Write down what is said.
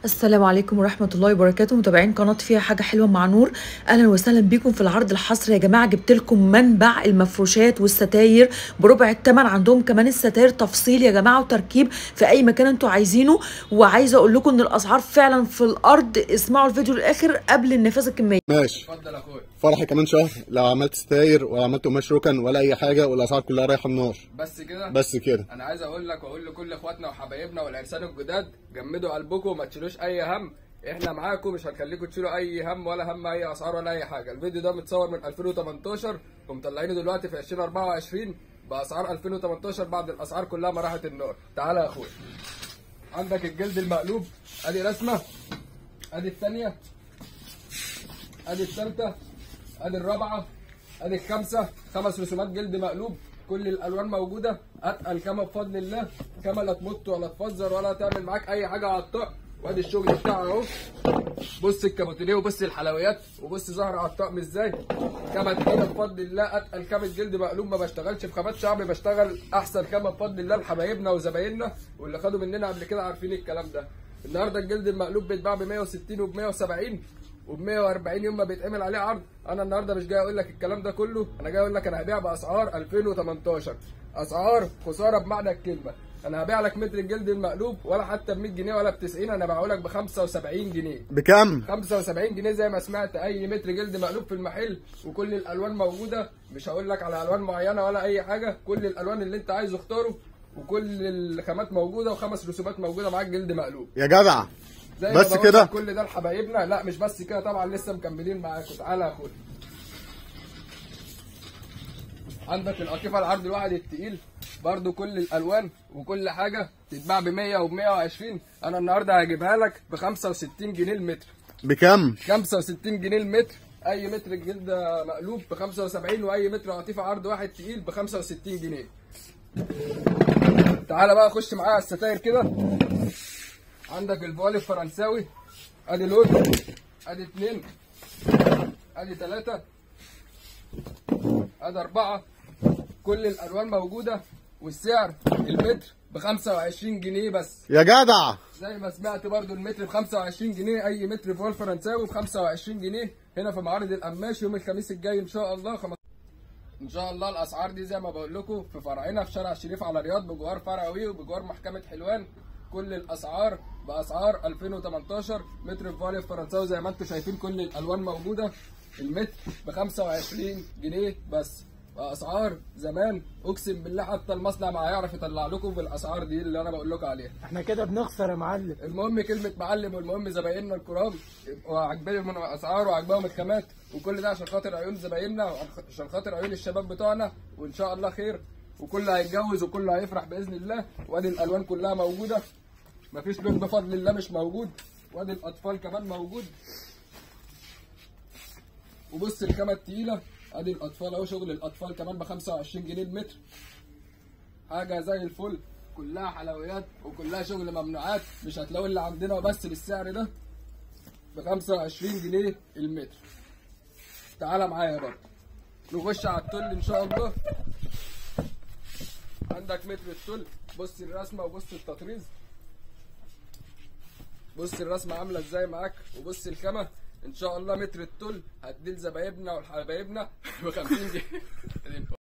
السلام عليكم ورحمة الله وبركاته. متابعين قناة فيها حاجة حلوة مع نور، أهلا وسهلا بيكم في العرض الحصري. يا جماعة جبت لكم منبع المفروشات والستاير بربع الثمن. عندهم كمان الستاير تفصيل يا جماعة وتركيب في أي مكان انتوا عايزينه. وعايزة أقول لكم إن الأسعار فعلا في الأرض. اسمعوا الفيديو للآخر قبل النفاذ الكمية. ماشي. اتفضل يا اخويا. فرحي كمان شهر لو عملت ستاير ولا عملت قماش ركن ولا اي حاجه، والاسعار كلها رايحه النار. بس كده. بس كده. انا عايز اقول لك واقول لكل اخواتنا وحبايبنا والعرسان الجداد، جمدوا قلبكم وما تشيلوش اي هم. احنا معاكم، مش هنخليكم تشيلوا اي هم ولا هم اي اسعار ولا اي حاجه. الفيديو ده متصور من 2018 ومطلعينه دلوقتي في 2024 باسعار 2018 بعد الاسعار كلها ما راحت النار. تعالى يا اخويا، عندك الجلد المقلوب، ادي رسمه، ادي الثانيه، ادي الثالثه، ادي الرابعه، ادي الخامسه. 5 رسومات جلد مقلوب، كل الالوان موجوده، اتقل كما بفضل الله، كما لا تمط ولا تفزر ولا تعمل معاك اي حاجه على الطقم. وادي الشغل بتاعه اهو. بص الكابوتينيه وبص الحلويات وبص ظهر على الطقم ازاي. كما تقيله بفضل الله، اتقل كام جلد مقلوب. ما بشتغلش في خامات شعبي، بشتغل احسن كما بفضل الله لحبايبنا وزبايننا واللي خدوا مننا قبل كده عارفين الكلام ده. النهارده الجلد المقلوب بيتباع ب 160 وب 170 وب 140 يوم ما بيتعمل عليه عرض. انا النهارده مش جاي اقول لك الكلام ده كله، انا جاي اقول لك انا هبيع باسعار 2018، اسعار خساره بمعنى الكلمه. انا هبيع لك متر الجلد المقلوب ولا حتى ب 100 جنيه ولا ب 90، انا هبيعه لك ب 75 جنيه. بكام؟ 75 جنيه زي ما سمعت. اي متر جلد مقلوب في المحل وكل الالوان موجوده، مش هقول لك على الوان معينه ولا اي حاجه، كل الالوان اللي انت عايزه اختاره وكل الخامات موجوده و5 رسومات موجوده معاك جلد مقلوب. يا جدع بس كده؟ كل ده لحبايبنا. لا مش بس كده طبعا، لسه مكملين معاكم. تعالى يا اخويا، عندك القطيفه العرض الواحد التقيل برضو، كل الالوان وكل حاجه تتباع ب 100 وب 120. انا النهارده هجيبها لك ب 65 جنيه المتر. بكام؟ 65 جنيه المتر. اي متر جلد مقلوب ب 75، واي متر قطيفه عرض واحد تقيل ب 65 جنيه. تعالى بقى خش معايا على الستاير كده. عندك الفوالي الفرنساوي، ادي لون، ادي 2، ادي 3، ادي 4، كل الالوان موجوده. والسعر المتر ب 25 جنيه بس. يا جدع زي ما سمعت برضو، المتر ب 25 جنيه. اي متر فوال فرنساوي ب 25 جنيه هنا في معارض القماش يوم الخميس الجاي ان شاء الله. ان شاء الله الاسعار دي زي ما بقول لكم في فرعنا في شارع الشريف على رياض بجوار فرع وي وبجوار محكمه حلوان. كل الاسعار باسعار 2018. متر فوالي الفرنساوي زي ما انتم شايفين كل الالوان موجوده، المتر ب 25 جنيه بس. باسعار زمان اقسم بالله حتى المصنع ما هيعرف يطلع لكم بالاسعار دي اللي انا بقول لكم عليها. احنا كده بنخسر يا معلم. المهم كلمه معلم، والمهم زبايننا الكرام وعجبانهم الاسعار وعجبهم الخامات، وكل ده عشان خاطر عيون زبايننا وعشان خاطر عيون الشباب بتوعنا، وان شاء الله خير وكله هيتجوز وكله هيفرح باذن الله. وادي الالوان كلها موجوده، مفيش لون بفضل الله مش موجود. وادي الاطفال كمان موجود. وبص الخامه التقيله، ادي الاطفال اهو، شغل الاطفال كمان ب 25 جنيه المتر. حاجه زي الفل، كلها حلويات وكلها شغل ممنوعات. مش هتلاقوا اللي عندنا بس بالسعر ده ب 25 جنيه المتر. تعالى معايا برضه نخش على التل ان شاء الله. عندك متر التل، بص الرسمه وبص التطريز، بص الرسمه عامله ازاي معاك وبص الخامه. ان شاء الله متر التل هتدي لزبايبنا وحبايبنا ب 50 جنيه.